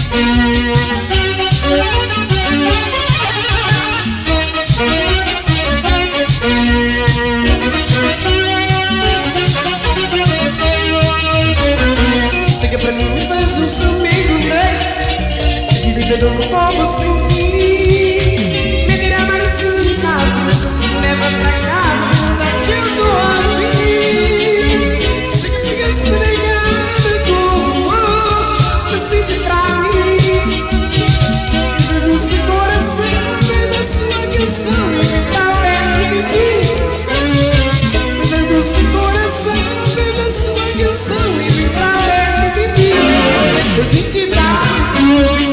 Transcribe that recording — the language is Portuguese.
Chega pra mim, faz o seu amigo, né? E vivendo no povo sem fim. Me queria mais em casa, me leva pra casa, que eu tô aqui. Chega esfregada com amor, me sente pra mim. Bebe o seu coração, bebe a sua canção e vem pra perto de mim. Bebe o seu coração, bebe a sua canção e vem pra perto de mim. Eu vim quebrar